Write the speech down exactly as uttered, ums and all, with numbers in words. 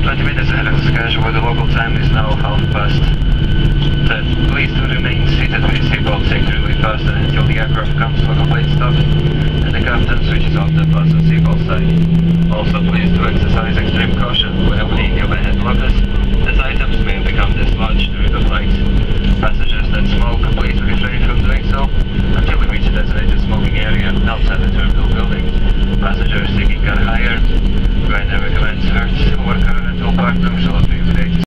twenty meters ahead of the schedule where the local time is now half past ten. Please do remain seated with your seatbelt securely fastened until the aircraft comes to a complete stop and the captain switches off the fasten seatbelt sign. Also, please do exercise extreme caution when